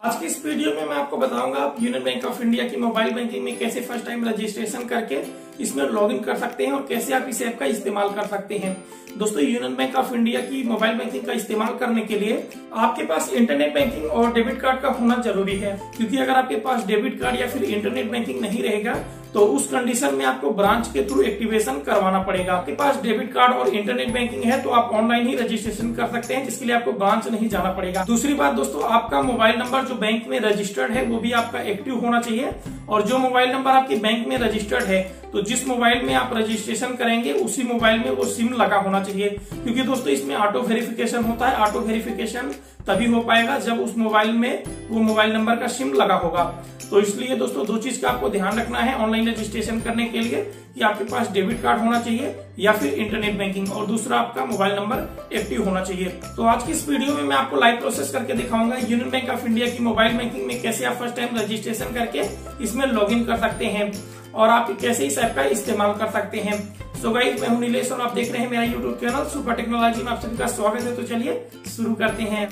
आज की इस वीडियो में मैं आपको बताऊंगा आप यूनियन बैंक ऑफ इंडिया की मोबाइल बैंकिंग में कैसे फर्स्ट टाइम रजिस्ट्रेशन करके इसमें लॉगिन कर सकते हैं और कैसे आप इस ऐप का इस्तेमाल कर सकते हैं। दोस्तों, यूनियन बैंक ऑफ इंडिया की मोबाइल बैंकिंग का इस्तेमाल करने के लिए आपके पास इंटरनेट बैंकिंग और डेबिट कार्ड का होना जरूरी है, क्योंकि अगर आपके पास डेबिट कार्ड या फिर इंटरनेट बैंकिंग नहीं रहेगा तो उस कंडीशन में आपको ब्रांच के थ्रू एक्टिवेशन करवाना पड़ेगा। आपके पास डेबिट कार्ड और इंटरनेट बैंकिंग है तो आप ऑनलाइन ही रजिस्ट्रेशन कर सकते हैं, जिसके लिए आपको ब्रांच नहीं जाना पड़ेगा। दूसरी बात दोस्तों, आपका मोबाइल नंबर जो बैंक में रजिस्टर्ड है वो भी आपका एक्टिव होना चाहिए, और जो मोबाइल नंबर आपके बैंक में रजिस्टर्ड है तो जिस मोबाइल में आप रजिस्ट्रेशन करेंगे उसी मोबाइल में वो सिम लगा होना चाहिए, क्योंकि दोस्तों इसमें ऑटो वेरिफिकेशन होता है। ऑटो वेरिफिकेशन तभी हो पाएगा जब उस मोबाइल में वो मोबाइल नंबर का सिम लगा होगा। तो इसलिए दोस्तों दो चीज का आपको ध्यान रखना है ऑनलाइन रजिस्ट्रेशन करने के लिए, कि आपके पास डेबिट कार्ड होना चाहिए या फिर इंटरनेट बैंकिंग, और दूसरा आपका मोबाइल नंबर एक्टिव होना चाहिए। तो आज की इस वीडियो में मैं आपको लाइव प्रोसेस करके दिखाऊंगा यूनियन बैंक ऑफ इंडिया की मोबाइल बैंकिंग में कैसे आप फर्स्ट टाइम रजिस्ट्रेशन करके इसमें लॉग इन कर सकते हैं और आप कैसे इस ऐप का इस्तेमाल कर सकते हैं। सो गाइस, मैं हूं नीलेश और आप देख रहे हैं मेरा यूट्यूब चैनल सुपर टेक्नोलॉजी में। आप सभी का स्वागत है। तो चलिए शुरू करते हैं।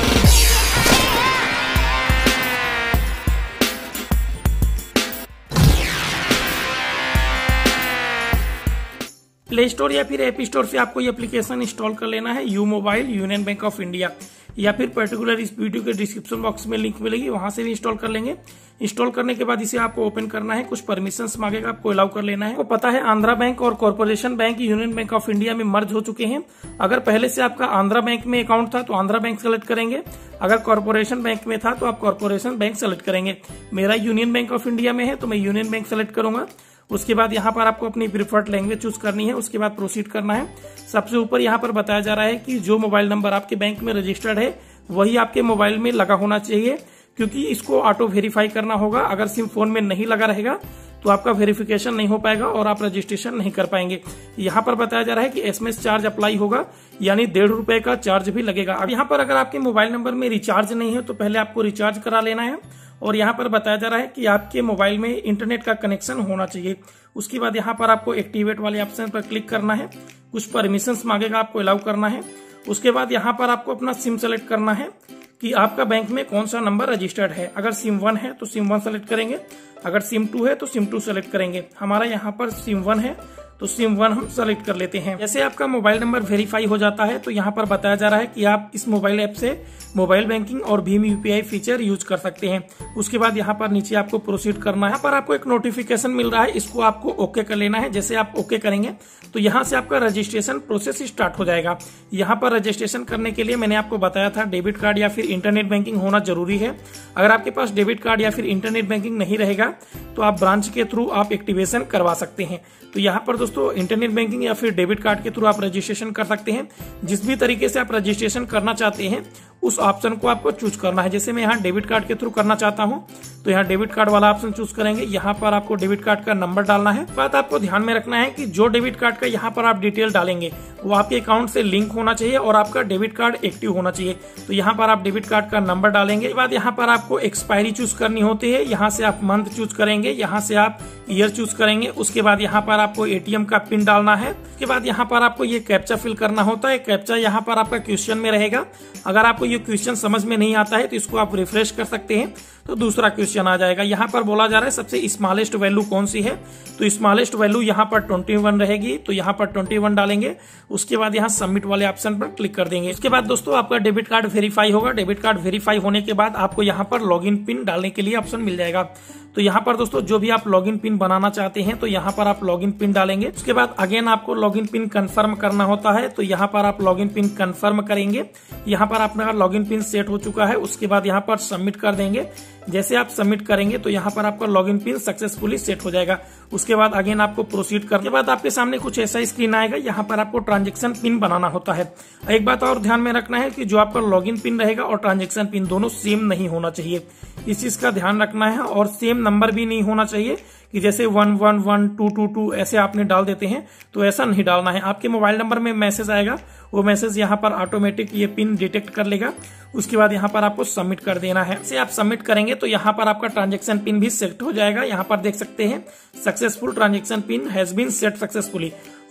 प्ले स्टोर या फिर ऐप स्टोर से आपको ये एप्लीकेशन इंस्टॉल कर लेना है, U mobile Union Bank of India, या फिर पर्टिकुलर इस वीडियो के डिस्क्रिप्शन बॉक्स में लिंक मिलेगी, वहां से भी इंस्टॉल कर लेंगे। इंस्टॉल करने के बाद इसे आपको ओपन करना है, कुछ परमिशंस मांगेगा, आपको अलाउ कर लेना है। आपको पता है आंध्रा बैंक और corporation bank Union Bank of India में मर्ज हो चुके हैं। अगर पहले से आपका आंध्रा बैंक में अकाउंट था तो आंध्रा बैंक सेलेक्ट करेंगे, अगर कॉर्पोरेशन बैंक में था तो आप कॉर्पोरेशन बैंक सेलेक्ट करेंगे। मेरा यूनियन बैंक ऑफ इंडिया में है तो मैं यूनियन बैंक सेलेक्ट करूंगा। उसके बाद यहाँ पर आपको अपनी प्रिफर्ड लैंग्वेज चूज करनी है, उसके बाद प्रोसीड करना है। सबसे ऊपर यहाँ पर बताया जा रहा है कि जो मोबाइल नंबर आपके बैंक में रजिस्टर्ड है वही आपके मोबाइल में लगा होना चाहिए, क्योंकि इसको ऑटो वेरीफाई करना होगा। अगर सिम फोन में नहीं लगा रहेगा तो आपका वेरिफिकेशन नहीं हो पाएगा और आप रजिस्ट्रेशन नहीं कर पाएंगे। यहाँ पर बताया जा रहा है कि एसएमएस चार्ज अप्लाई होगा, यानी ₹1.5 का चार्ज भी लगेगा। अब यहाँ पर अगर आपके मोबाइल नंबर में रिचार्ज नहीं है तो पहले आपको रिचार्ज करा लेना है, और यहाँ पर बताया जा रहा है कि आपके मोबाइल में इंटरनेट का कनेक्शन होना चाहिए। उसके बाद यहाँ पर आपको एक्टिवेट वाले ऑप्शन पर क्लिक करना है, कुछ परमिशंस मांगेगा, आपको अलाउ करना है। उसके बाद यहाँ पर आपको अपना सिम सेलेक्ट करना है कि आपका बैंक में कौन सा नंबर रजिस्टर्ड है। अगर सिम 1 है तो सिम 1 सेलेक्ट करेंगे, अगर सिम 2 है तो सिम 2 सेलेक्ट करेंगे। हमारा यहाँ पर सिम 1 है तो सिम 1 हम सेलेक्ट कर लेते हैं। जैसे आपका मोबाइल नंबर वेरीफाई हो जाता है तो यहाँ पर बताया जा रहा है कि आप इस मोबाइल ऐप से मोबाइल बैंकिंग और भीम यूपीआई फीचर यूज कर सकते हैं। उसके बाद यहाँ पर नीचे आपको प्रोसीड करना है। यहाँ पर आपको एक नोटिफिकेशन मिल रहा है, इसको आपको ओके कर लेना है। जैसे आप ओके करेंगे तो यहाँ से आपका रजिस्ट्रेशन प्रोसेस स्टार्ट हो जाएगा। यहाँ पर रजिस्ट्रेशन करने के लिए मैंने आपको बताया था डेबिट कार्ड या फिर इंटरनेट बैंकिंग होना जरूरी है। अगर आपके पास डेबिट कार्ड या फिर इंटरनेट बैंकिंग नहीं रहेगा तो आप ब्रांच के थ्रू आप एक्टिवेशन करवा सकते हैं। तो यहाँ पर दोस्तों इंटरनेट बैंकिंग या फिर डेबिट कार्ड के थ्रू आप रजिस्ट्रेशन कर सकते हैं। जिस भी तरीके से आप रजिस्ट्रेशन करना चाहते हैं उस ऑप्शन को आपको चूज करना है। जैसे मैं यहाँ डेबिट कार्ड के थ्रू करना चाहता हूँ तो यहाँ डेबिट कार्ड वाला ऑप्शन चूज करेंगे। यहाँ पर आपको डेबिट कार्ड का नंबर डालना है। बात आपको ध्यान में रखना है कि जो डेबिट कार्ड का यहाँ पर आप डिटेल डालेंगे वो आपके अकाउंट से लिंक होना चाहिए और आपका डेबिट कार्ड एक्टिव होना चाहिए। तो यहाँ पर आप डेबिट कार्ड का नंबर डालेंगे। इसके बाद यहाँ पर आपको एक्सपायरी चूज करनी होती है। यहाँ से आप मंथ चूज करेंगे, यहाँ से आप ईयर चूज करेंगे। उसके बाद यहाँ पर आपको एटीएम का पिन डालना है। उसके बाद यहाँ पर आपको ये कैप्चा फिल करना होता है। कैप्चा यहाँ पर आपका क्वेश्चन में रहेगा। अगर आपको ये क्वेश्चन समझ में नहीं आता है तो इसको आप रिफ्रेश कर सकते हैं तो दूसरा क्वेश्चन आ जाएगा। यहाँ पर बोला जा रहा है सबसे स्मॉलेस्ट वैल्यू कौन सी है, तो स्मॉलेस्ट वैल्यू यहाँ पर 21 रहेगी, तो यहाँ पर 21 डालेंगे। उसके बाद यहाँ सबमिट वाले ऑप्शन पर क्लिक कर देंगे। उसके बाद दोस्तों आपका डेबिट कार्ड वेरीफाई होगा। डेबिट कार्ड वेरीफाई होने के बाद आपको यहाँ पर लॉगिन पिन डालने के लिए ऑप्शन मिल जाएगा। तो यहाँ पर दोस्तों जो भी आप लॉगिन पिन बनाना चाहते हैं तो यहाँ पर आप लॉगिन पिन डालेंगे। उसके बाद अगेन आपको लॉगिन पिन कंफर्म करना होता है, तो यहाँ पर आप लॉगिन पिन कंफर्म करेंगे। यहाँ पर आपका लॉगिन पिन सेट हो चुका है। उसके बाद यहाँ पर सबमिट कर देंगे। जैसे आप सबमिट करेंगे तो यहाँ पर आपका लॉगिन पिन सक्सेसफुली सेट हो जाएगा। उसके बाद अगेन आपको प्रोसीड करने के बाद आपके सामने कुछ ऐसा स्क्रीन आएगा। यहाँ पर आपको ट्रांजेक्शन पिन बनाना होता है। एक बात और ध्यान में रखना है कि जो आपका लॉगिन पिन रहेगा और ट्रांजेक्शन पिन दोनों सेम नहीं होना चाहिए, इस चीज का ध्यान रखना है। और सेम नंबर भी नहीं होना चाहिए कि जैसे 111222 ऐसे आपने डाल देते हैं, तो ऐसा नहीं डालना है। आपके मोबाइल नंबर में मैसेज आएगा, वो मैसेज यहाँ पर ऑटोमेटिक ये पिन डिटेक्ट कर लेगा। उसके बाद यहाँ पर आपको सबमिट कर देना है। से आप सबमिट करेंगे तो यहाँ पर आपका ट्रांजेक्शन पिन भी सेट हो जाएगा। यहाँ पर देख सकते हैं successful transaction PIN has been set successfully.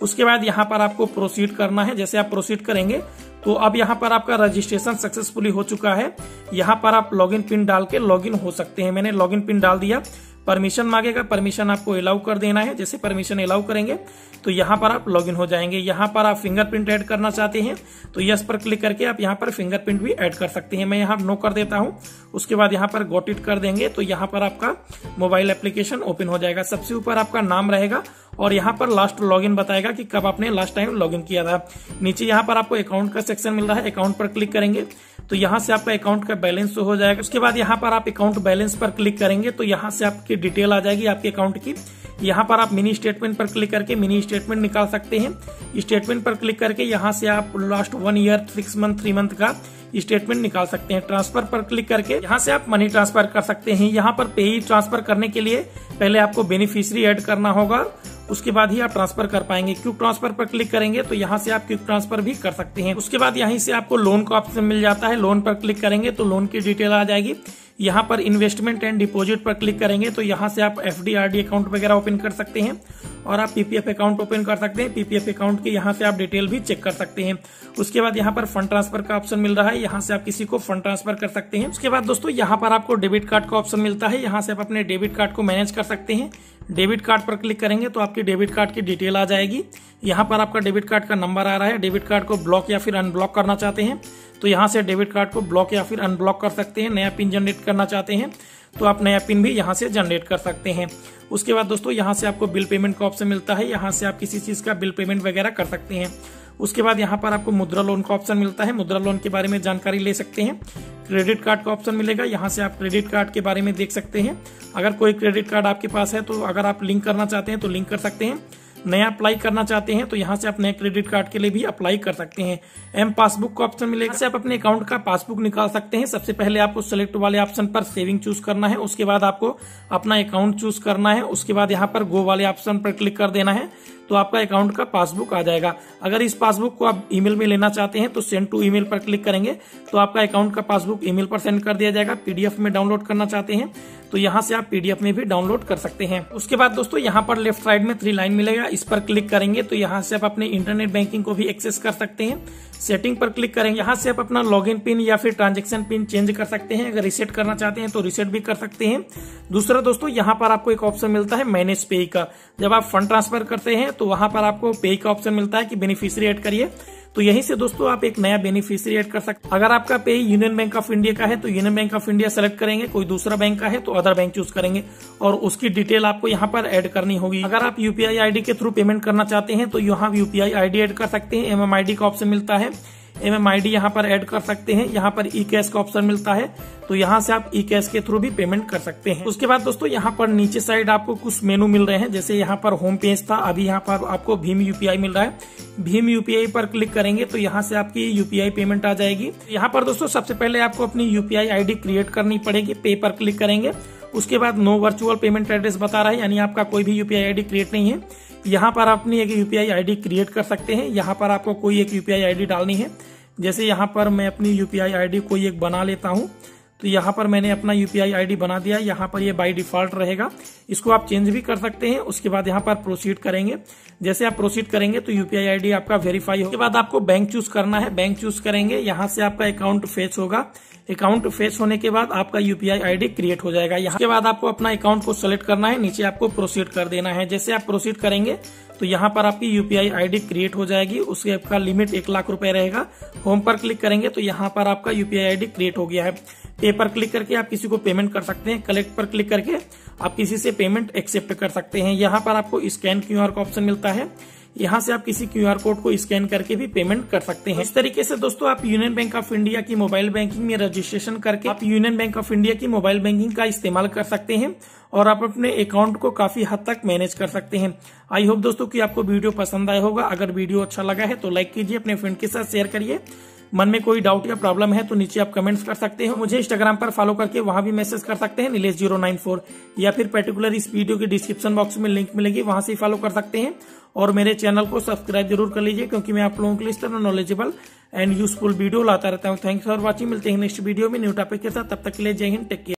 उसके बाद यहाँ पर आपको प्रोसीड करना है। जैसे आप प्रोसीड करेंगे तो अब यहाँ पर आपका रजिस्ट्रेशन सक्सेसफुली हो चुका है। यहाँ पर आप लॉगिन पिन डाल के लॉगिन हो सकते हैं। मैंने लॉगिन पिन डाल दिया। परमिशन मांगेगा, परमिशन आपको अलाउ कर देना है। जैसे परमिशन अलाउ करेंगे तो यहाँ पर आप लॉगिन हो जाएंगे। यहाँ पर आप फिंगरप्रिंट ऐड करना चाहते हैं तो यस पर क्लिक करके आप यहाँ पर फिंगरप्रिंट भी ऐड कर सकते हैं। मैं यहाँ नो कर देता हूँ। उसके बाद यहाँ पर गॉट इट कर देंगे तो यहाँ पर आपका मोबाइल एप्लीकेशन ओपन हो जाएगा। सबसे ऊपर आपका नाम रहेगा और यहाँ पर लास्ट लॉगिन बताएगा कि कब आपने लास्ट टाइम लॉगिन किया था। नीचे यहाँ पर आपको अकाउंट का सेक्शन मिल रहा है। अकाउंट पर क्लिक करेंगे तो यहाँ से आपका अकाउंट का बैलेंस हो जाएगा। उसके बाद यहाँ पर आप अकाउंट बैलेंस पर क्लिक करेंगे तो यहाँ से आपकी डिटेल आ जाएगी आपके अकाउंट की। यहाँ पर आप मिनी स्टेटमेंट पर क्लिक करके मिनी स्टेटमेंट निकाल सकते हैं। स्टेटमेंट पर क्लिक करके यहाँ से आप लास्ट 1 ईयर 6 मंथ 3 मंथ का स्टेटमेंट निकाल सकते हैं। ट्रांसफर पर क्लिक करके यहाँ से आप मनी ट्रांसफर कर सकते हैं। यहाँ पर पेई ट्रांसफर करने के लिए पहले आपको बेनिफिशियरी ऐड करना होगा, उसके बाद ही आप ट्रांसफर कर पाएंगे। क्विक ट्रांसफर पर क्लिक करेंगे तो यहाँ से आप क्विक ट्रांसफर भी कर सकते हैं। उसके बाद यहीं से आपको लोन का ऑप्शन मिल जाता है। लोन पर क्लिक करेंगे तो लोन की डिटेल आ जाएगी। यहाँ पर इन्वेस्टमेंट एंड डिपॉजिट पर क्लिक करेंगे तो यहाँ से आप FD RD अकाउंट वगैरह ओपन कर सकते हैं और आप PPF अकाउंट ओपन कर सकते हैं। PPF अकाउंट के यहाँ से आप डिटेल भी चेक कर सकते हैं। उसके बाद यहाँ पर फंड ट्रांसफर का ऑप्शन मिल रहा है। यहाँ से आप किसी को फंड ट्रांसफर कर सकते हैं। उसके बाद दोस्तों यहाँ पर आपको डेबिट कार्ड का ऑप्शन मिलता है। यहाँ से आप अपने डेबिट कार्ड को मैनेज कर सकते हैं। डेबिट कार्ड पर क्लिक करेंगे तो आपकी डेबिट कार्ड की डिटेल आ जाएगी। यहाँ पर आपका डेबिट कार्ड का नंबर आ रहा है। डेबिट कार्ड को ब्लॉक या फिर अनब्लॉक करना चाहते हैं तो यहाँ से डेबिट कार्ड को ब्लॉक या फिर अनब्लॉक कर सकते हैं। नया पिन जनरेट करना चाहते हैं तो आप नया पिन भी यहाँ से जनरेट कर सकते हैं। उसके बाद दोस्तों यहाँ से आपको बिल पेमेंट का ऑप्शन मिलता है। यहाँ से आप किसी चीज का बिल पेमेंट वगैरह कर सकते हैं। उसके बाद यहाँ पर आपको मुद्रा लोन का ऑप्शन मिलता है। मुद्रा लोन के बारे में जानकारी ले सकते हैं। क्रेडिट कार्ड का ऑप्शन मिलेगा। यहाँ से आप क्रेडिट कार्ड के बारे में देख सकते हैं। अगर कोई क्रेडिट कार्ड आपके पास है तो अगर आप लिंक करना चाहते हैं तो लिंक कर सकते हैं। नया अप्लाई करना चाहते हैं तो यहाँ से आप नए क्रेडिट कार्ड के लिए भी अप्लाई कर सकते हैं। एम पासबुक का ऑप्शन मिलेगा। से आप अपने अकाउंट का पासबुक निकाल सकते हैं। सबसे पहले आपको सेलेक्ट वाले ऑप्शन पर सेविंग चूज करना है। उसके बाद आपको अपना अकाउंट चूज करना है। उसके बाद यहाँ पर गो वाले ऑप्शन पर क्लिक कर देना है तो आपका अकाउंट का पासबुक आ जाएगा। अगर इस पासबुक को आप ईमेल में लेना चाहते हैं तो सेंड टू ईमेल पर क्लिक करेंगे तो आपका अकाउंट का पासबुक ईमेल पर सेंड कर दिया जाएगा। PDF में डाउनलोड करना चाहते हैं तो यहाँ से आप PDF में भी डाउनलोड कर सकते हैं। उसके बाद दोस्तों यहाँ पर लेफ्ट साइड में 3 लाइन मिलेगा। इस पर क्लिक करेंगे तो यहाँ से आप अपने इंटरनेट बैंकिंग को भी एक्सेस कर सकते हैं। सेटिंग पर क्लिक करेंगे। यहाँ से आप अपना लॉगिन पिन या फिर ट्रांजैक्शन पिन चेंज कर सकते हैं। अगर रिसेट करना चाहते हैं तो रिसेट भी कर सकते हैं। दूसरा दोस्तों यहाँ पर आपको एक ऑप्शन मिलता है मैनेज पे का। जब आप फंड ट्रांसफर करते हैं तो वहां पर आपको पे का ऑप्शन मिलता है कि बेनिफिशियरी ऐड करिए। तो यहीं से दोस्तों आप एक नया बेनिफिशियरी ऐड कर सकते हैं। अगर आपका पे यूनियन बैंक ऑफ इंडिया का है तो Union Bank of India select करेंगे। कोई दूसरा बैंक का है तो अदर बैंक चूज करेंगे और उसकी डिटेल आपको यहाँ पर ऐड करनी होगी। अगर आप UPI ID के थ्रू पेमेंट करना चाहते हैं तो यहाँ UPI ID ऐड कर सकते हैं। MMID का ऑप्शन मिलता है। MMID यहाँ पर ऐड कर सकते हैं। यहाँ पर ई-कैश का ऑप्शन मिलता है तो यहाँ से आप ई-कैश के थ्रू भी पेमेंट कर सकते हैं। उसके बाद दोस्तों यहाँ पर नीचे साइड आपको कुछ मेनू मिल रहे हैं। जैसे यहाँ पर होम पेज था, अभी यहाँ पर आपको भीम UPI मिल रहा है। भीम UPI पर क्लिक करेंगे तो यहाँ से आपकी UPI पेमेंट आ जाएगी। यहाँ पर दोस्तों सबसे पहले आपको अपनी UPI ID क्रिएट करनी पड़ेगी। पे पर क्लिक करेंगे। उसके बाद नो वर्चुअल पेमेंट एड्रेस बता रहा है, यानी आपका कोई भी UPI ID क्रिएट नहीं है। यहाँ पर अपनी एक UPI ID क्रिएट कर सकते हैं। यहाँ पर आपको कोई एक UPI ID डालनी है। जैसे यहाँ पर मैं अपनी UPI ID कोई एक बना लेता हूँ तो यहाँ पर मैंने अपना UPI ID बना दिया। यहाँ पर ये बाय डिफॉल्ट रहेगा, इसको आप चेंज भी कर सकते हैं। उसके बाद यहाँ पर प्रोसीड करेंगे। जैसे आप प्रोसीड करेंगे तो UPI ID आपका वेरीफाई हो। उसके बाद आपको बैंक चूज करना है। बैंक चूज करेंगे, यहाँ से आपका अकाउंट फेच होगा। अकाउंट फेच होने के बाद आपका UPI ID क्रिएट हो जाएगा। यहाँ के बाद आपको अपना अकाउंट को सेलेक्ट करना है। नीचे आपको प्रोसीड कर देना है। जैसे आप प्रोसीड करेंगे तो यहाँ पर आपकी UPI ID क्रिएट हो जाएगी। उसके आपका लिमिट 1 लाख रुपए रहेगा। होम पर क्लिक करेंगे तो यहाँ पर आपका UPI ID क्रिएट हो गया है। पे पर क्लिक करके आप किसी को पेमेंट कर सकते हैं। कलेक्ट पर क्लिक करके आप किसी से पेमेंट एक्सेप्ट कर सकते हैं। यहाँ पर आपको स्कैन QR का ऑप्शन मिलता है। यहाँ से आप किसी QR कोड को स्कैन करके भी पेमेंट कर सकते हैं। इस तरीके से दोस्तों आप यूनियन बैंक ऑफ इंडिया की मोबाइल बैंकिंग में रजिस्ट्रेशन करके आप यूनियन बैंक ऑफ इंडिया की मोबाइल बैंकिंग का इस्तेमाल कर सकते हैं और आप अपने अकाउंट को काफी हद तक मैनेज कर सकते हैं। आई होप दोस्तों कि आपको वीडियो पसंद आया होगा। अगर वीडियो अच्छा लगा है तो लाइक कीजिए, अपने फ्रेंड के साथ शेयर करिए। मन में कोई डाउट या प्रॉब्लम है तो नीचे आप कमेंट्स कर सकते हैं। मुझे इंस्टाग्राम पर फॉलो करके वहां भी मैसेज कर सकते हैं nilesh094, या फिर पर्टिकुलर इस वीडियो के डिस्क्रिप्शन बॉक्स में लिंक मिलेगी, वहां से फॉलो कर सकते हैं। और मेरे चैनल को सब्सक्राइब जरूर कर लीजिए क्योंकि मैं आप लोगों के लिए इस तरह नॉलेजेबल एंड यूजफुल वीडियो लाता रहता हूँ। Thanks for watching. मिलते हैं नेक्स्ट वीडियो में न्यू टॉपिक के साथ। तब तक के लिए जय हिंद, टेक केयर।